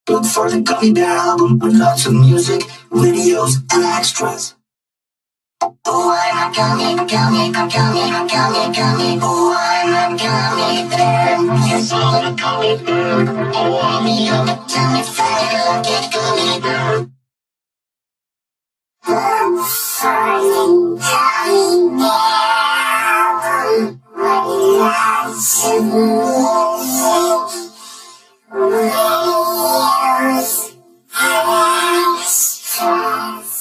Look for the Gummy Bear album with lots of music, videos, and extras. Oh, I'm a gummy, gummy, gummy, gummy, gummy. Oh, I'm a gummy bear. Yes, I'm a gummy bear. Oh, I'm a yummy, tummy, fatty, get gummy bear. I'm sorry, gummy bear. Lots of music, videos, and extras.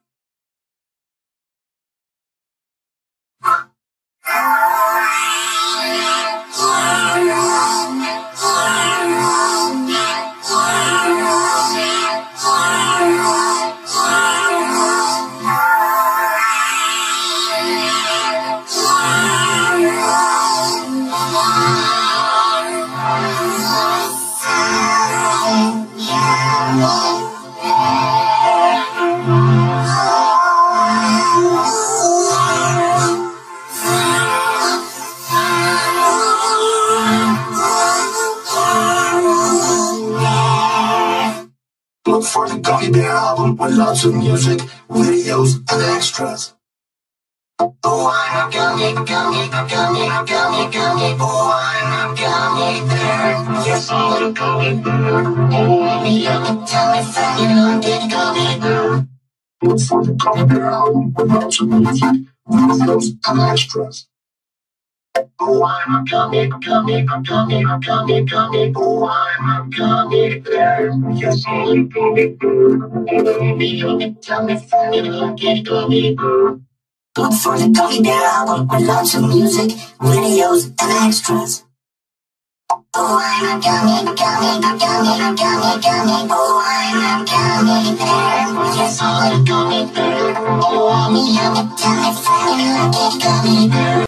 Look for the Gummy Bear album with lots of music, videos, and extras. Oh, I'm a gummy, gummy, gummy, gummy, gummy. Oh, I'm a gummy bear. Yes, I'm a gummy bear. Oh, I'm a yummy, tummy, fatty, get gummy bear. Look for the Gummy Bear album with lots of music, videos, and extras. Oh, I'm a gummy, gummy, gummy, gummy, gummy. Oh, I'm a gummy bear. Yes, I'm a gummy bear. Oh, I'm a yummy, tummy, fatty, get gummy bear. Look for the Gummy Bear album with lots of music, videos, and extras. Oh, I'm a gummy, gummy, gummy, gummy, gummy. Oh, I'm a gummy bear. Yes, I'm a gummy bear. Oh, I'm a yummy, tummy, fatty, get gummy bear.